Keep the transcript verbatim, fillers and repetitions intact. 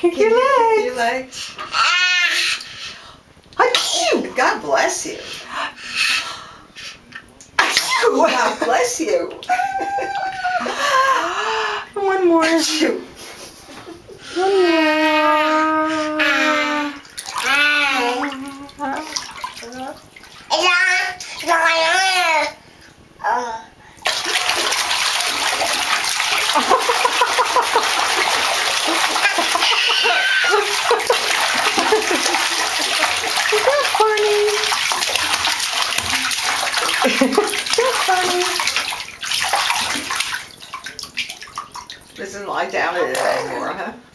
Kick your legs. Your legs. Achoo! God bless you. Achoo! God bless you. One more. Achoo. One more. Doesn't lie down in it anymore, huh?